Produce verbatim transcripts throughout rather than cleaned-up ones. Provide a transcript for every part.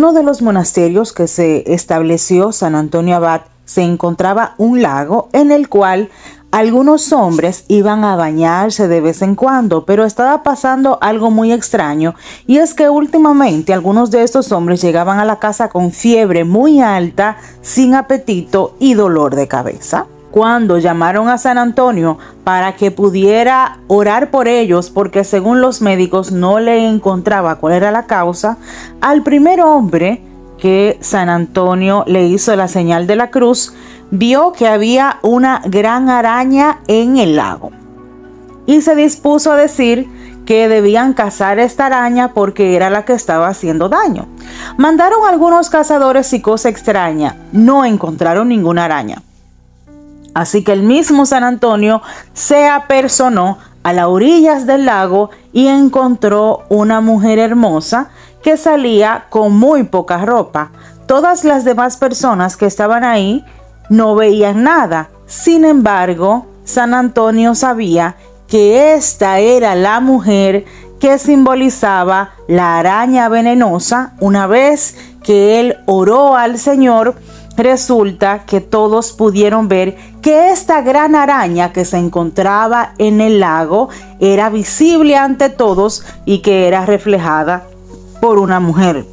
uno de los monasterios que se estableció San Antonio Abad se encontraba un lago en el cual algunos hombres iban a bañarse de vez en cuando, pero estaba pasando algo muy extraño, y es que últimamente algunos de estos hombres llegaban a la casa con fiebre muy alta, sin apetito y dolor de cabeza. Cuando llamaron a San Antonio para que pudiera orar por ellos, porque según los médicos no le encontraba cuál era la causa, al primer hombre que San Antonio le hizo la señal de la cruz, vio que había una gran araña en el lago y se dispuso a decir que debían cazar esta araña porque era la que estaba haciendo daño. Mandaron algunos cazadores y cosa extraña, no encontraron ninguna araña. Así que el mismo San Antonio se apersonó a las orillas del lago y encontró una mujer hermosa que salía con muy poca ropa. Todas las demás personas que estaban ahí no veían nada. Sin embargo, San Antonio sabía que esta era la mujer que simbolizaba la araña venenosa. Una vez que él oró al Señor, resulta que todos pudieron ver que esta gran araña que se encontraba en el lago era visible ante todos y que era reflejada por una mujer.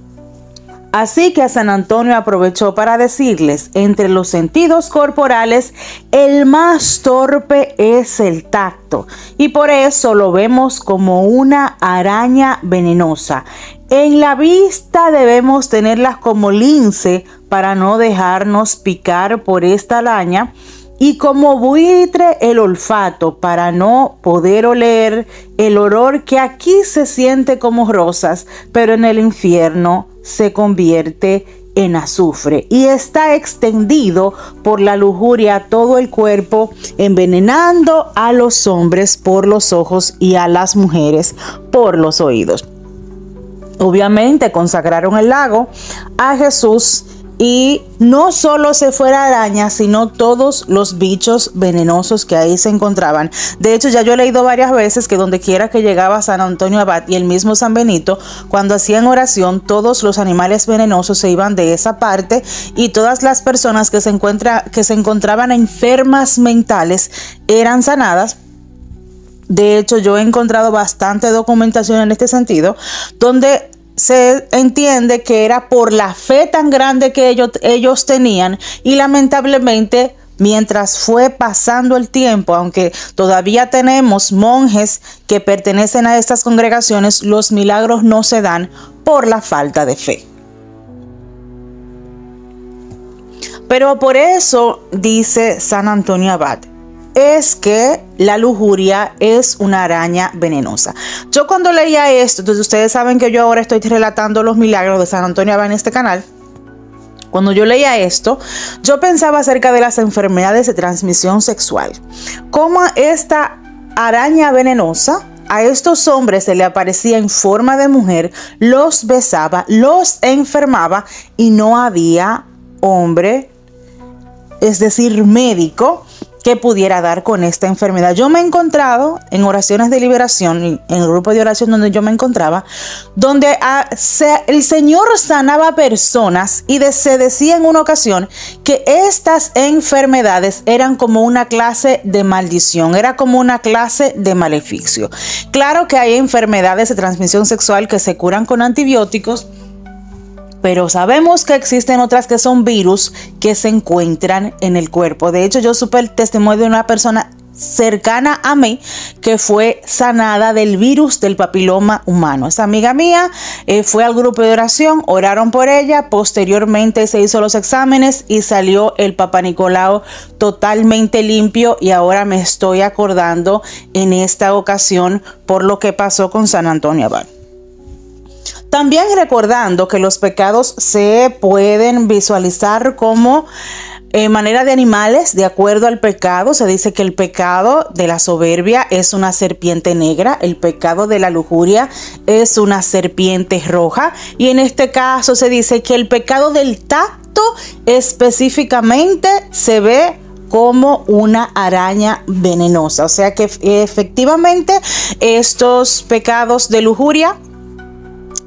Así que San Antonio aprovechó para decirles: entre los sentidos corporales, el más torpe es el tacto, y por eso lo vemos como una araña venenosa. En la vista debemos tenerlas como lince para no dejarnos picar por esta araña, y como buitre el olfato para no poder oler el olor que aquí se siente como rosas, pero en el infierno se convierte en azufre y está extendido por la lujuria a todo el cuerpo, envenenando a los hombres por los ojos y a las mujeres por los oídos. Obviamente consagraron el lago a Jesús, y no solo se fue la araña, sino todos los bichos venenosos que ahí se encontraban. De hecho, ya yo he leído varias veces que donde quiera que llegaba San Antonio Abad y el mismo San Benito, cuando hacían oración, todos los animales venenosos se iban de esa parte, y todas las personas que se, encuentra, que se encontraban enfermas mentales eran sanadas. De hecho, yo he encontrado bastante documentación en este sentido, donde se entiende que era por la fe tan grande que ellos, ellos tenían, y lamentablemente mientras fue pasando el tiempo, aunque todavía tenemos monjes que pertenecen a estas congregaciones, los milagros no se dan por la falta de fe. Pero por eso dice San Antonio Abad, es que la lujuria es una araña venenosa. Yo cuando leía esto, entonces ustedes saben que yo ahora estoy relatando los milagros de San Antonio Abad en este canal. Cuando yo leía esto, yo pensaba acerca de las enfermedades de transmisión sexual. Cómo esta araña venenosa a estos hombres se le aparecía en forma de mujer, los besaba, los enfermaba, y no había hombre, es decir, médico, que pudiera dar con esta enfermedad. Yo me he encontrado en oraciones de liberación, en el grupo de oración donde yo me encontraba, donde a, se, el Señor sanaba personas, y de, se decía en una ocasión que estas enfermedades eran como una clase de maldición, era como una clase de maleficio. Claro que hay enfermedades de transmisión sexual que se curan con antibióticos, pero sabemos que existen otras que son virus que se encuentran en el cuerpo. De hecho, yo supe el testimonio de una persona cercana a mí que fue sanada del virus del papiloma humano. Esa amiga mía eh, fue al grupo de oración, oraron por ella, posteriormente se hizo los exámenes y salió el Papá Nicolau totalmente limpio, y ahora me estoy acordando en esta ocasión por lo que pasó con San Antonio Abad. También recordando que los pecados se pueden visualizar como eh, manera de animales, de acuerdo al pecado. Se dice que el pecado de la soberbia es una serpiente negra, el pecado de la lujuria es una serpiente roja, y en este caso se dice que el pecado del tacto específicamente se ve como una araña venenosa. O sea que efectivamente estos pecados de lujuria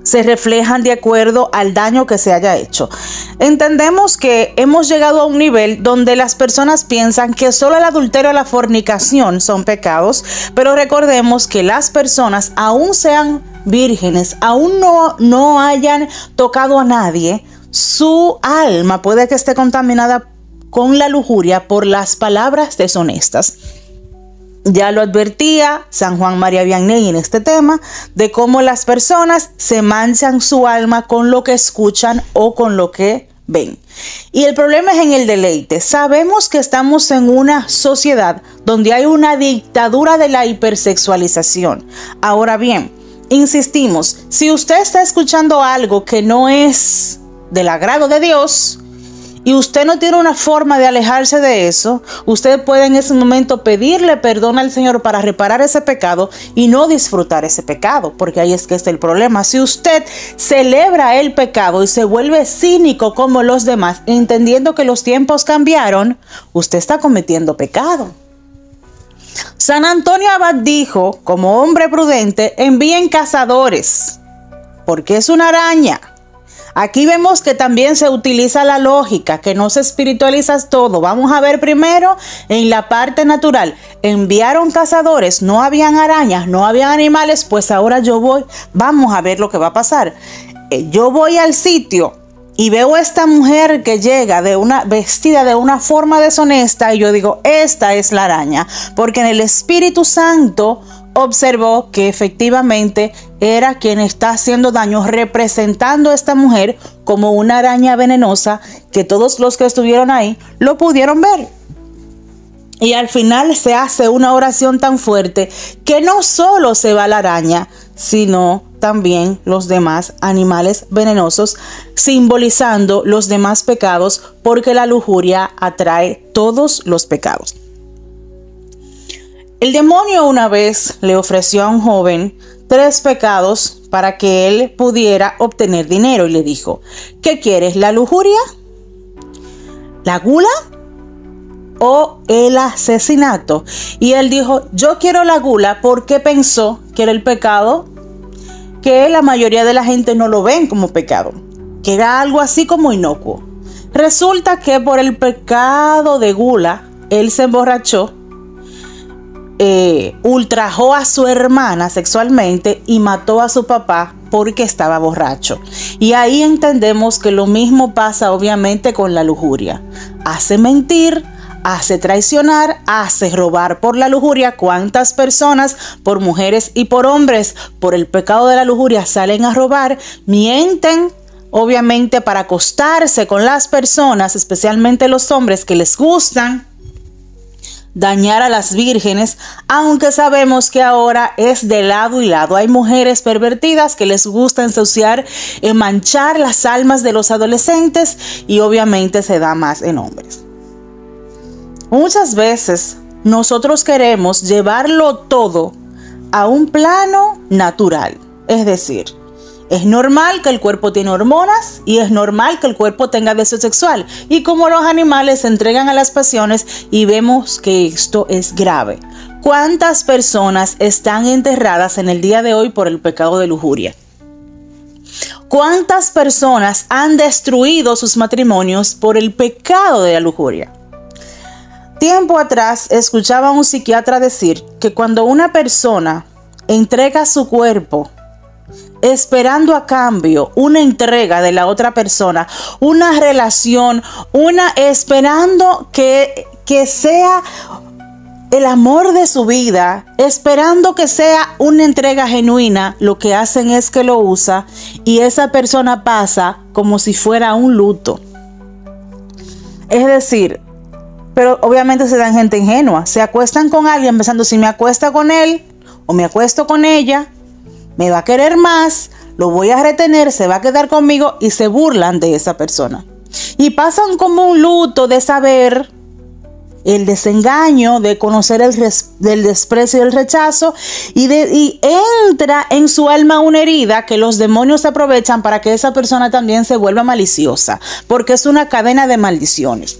se reflejan de acuerdo al daño que se haya hecho. Entendemos que hemos llegado a un nivel donde las personas piensan que solo el adulterio o la fornicación son pecados, pero recordemos que las personas, aún sean vírgenes, aún no, no hayan tocado a nadie, su alma puede que esté contaminada con la lujuria por las palabras deshonestas. Ya lo advertía San Juan María Vianney en este tema, de cómo las personas se manchan su alma con lo que escuchan o con lo que ven. Y el problema es en el deleite. Sabemos que estamos en una sociedad donde hay una dictadura de la hipersexualización. Ahora bien, insistimos, si usted está escuchando algo que no es del agrado de Dios, y usted no tiene una forma de alejarse de eso, usted puede en ese momento pedirle perdón al Señor para reparar ese pecado y no disfrutar ese pecado, porque ahí es que está el problema. Si usted celebra el pecado y se vuelve cínico como los demás, entendiendo que los tiempos cambiaron, usted está cometiendo pecado. San Antonio Abad dijo, como hombre prudente, envíen cazadores, porque es una araña. Aquí vemos que también se utiliza la lógica, que no se espiritualiza todo. Vamos a ver primero en la parte natural. Enviaron cazadores, no habían arañas, no habían animales, pues ahora yo voy, vamos a ver lo que va a pasar. Yo voy al sitio y veo a esta mujer que llega de una, vestida de una forma deshonesta y yo digo, esta es la araña, porque en el Espíritu Santo observó que efectivamente era quien está haciendo daño, representando a esta mujer como una araña venenosa que todos los que estuvieron ahí lo pudieron ver. Y al final se hace una oración tan fuerte que no solo se va la araña, sino también los demás animales venenosos, simbolizando los demás pecados, porque la lujuria atrae todos los pecados. El demonio una vez le ofreció a un joven tres pecados para que él pudiera obtener dinero y le dijo, ¿qué quieres? ¿La lujuria? ¿La gula? ¿O el asesinato? Y él dijo, yo quiero la gula, porque pensó que era el pecado que la mayoría de la gente no lo ven como pecado, que era algo así como inocuo. Resulta que por el pecado de gula, él se emborrachó, Eh, ultrajó a su hermana sexualmente y mató a su papá porque estaba borracho. Y ahí entendemos que lo mismo pasa obviamente con la lujuria. Hace mentir, hace traicionar, hace robar por la lujuria. ¿Cuántas personas, por mujeres y por hombres, por el pecado de la lujuria salen a robar, mienten? Obviamente para acostarse con las personas, especialmente los hombres que les gustan dañar a las vírgenes, aunque sabemos que ahora es de lado y lado. Hay mujeres pervertidas que les gusta ensuciar, eh, manchar las almas de los adolescentes, y obviamente se da más en hombres. Muchas veces nosotros queremos llevarlo todo a un plano natural, es decir, es normal que el cuerpo tiene hormonas y es normal que el cuerpo tenga deseo sexual. Y como los animales se entregan a las pasiones, y vemos que esto es grave. ¿Cuántas personas están enterradas en el día de hoy por el pecado de lujuria? ¿Cuántas personas han destruido sus matrimonios por el pecado de la lujuria? Tiempo atrás escuchaba a un psiquiatra decir que cuando una persona entrega su cuerpo esperando a cambio una entrega de la otra persona, una relación, una esperando que, que sea el amor de su vida, esperando que sea una entrega genuina, lo que hacen es que lo usa y esa persona pasa como si fuera un luto. Es decir, pero obviamente se dan gente ingenua, se acuestan con alguien pensando, si me acuesto con él o me acuesto con ella, me va a querer más, lo voy a retener, se va a quedar conmigo, y se burlan de esa persona. Y pasan como un luto de saber el desengaño, de conocer el res, del desprecio y el rechazo, y, de, y entra en su alma una herida que los demonios aprovechan para que esa persona también se vuelva maliciosa, porque es una cadena de maldiciones.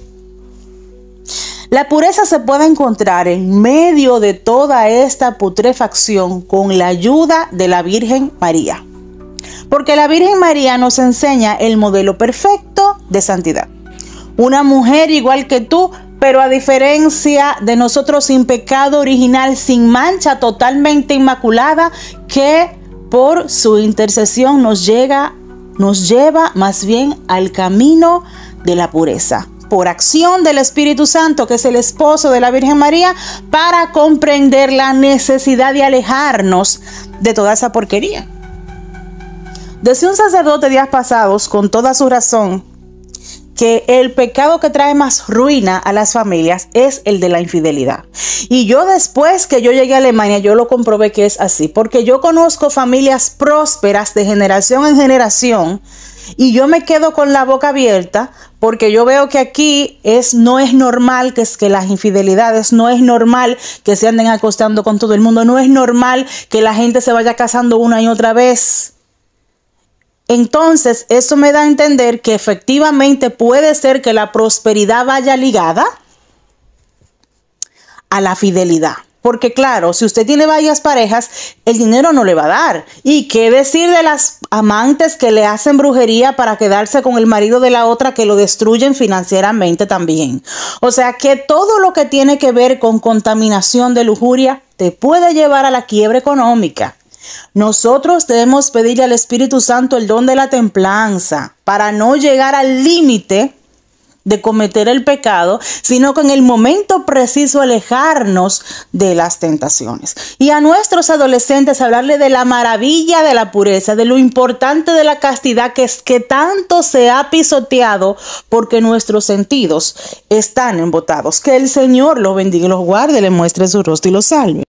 La pureza se puede encontrar en medio de toda esta putrefacción con la ayuda de la Virgen María. Porque la Virgen María nos enseña el modelo perfecto de santidad. Una mujer igual que tú, pero a diferencia de nosotros, sin pecado original, sin mancha, totalmente inmaculada, que por su intercesión nos llega, nos lleva más bien al camino de la pureza, por acción del Espíritu Santo, que es el esposo de la Virgen María, para comprender la necesidad de alejarnos de toda esa porquería. Decía un sacerdote días pasados, con toda su razón, que el pecado que trae más ruina a las familias es el de la infidelidad. Y yo, después que yo llegué a Alemania, yo lo comprobé que es así, porque yo conozco familias prósperas de generación en generación y yo me quedo con la boca abierta, porque yo veo que aquí es, no es normal que, es, que las infidelidades, no es normal que se anden acostando con todo el mundo, no es normal que la gente se vaya casando una y otra vez. Entonces, eso me da a entender que efectivamente puede ser que la prosperidad vaya ligada a la fidelidad. Porque claro, si usted tiene varias parejas, el dinero no le va a dar. ¿Y qué decir de las amantes que le hacen brujería para quedarse con el marido de la otra, que lo destruyen financieramente también? O sea que todo lo que tiene que ver con contaminación de lujuria te puede llevar a la quiebra económica. Nosotros debemos pedirle al Espíritu Santo el don de la templanza para no llegar al límite de cometer el pecado, sino que en el momento preciso alejarnos de las tentaciones. Y a nuestros adolescentes hablarle de la maravilla de la pureza, de lo importante de la castidad, que es que tanto se ha pisoteado porque nuestros sentidos están embotados. Que el Señor los bendiga y los guarde, le muestre su rostro y los salve.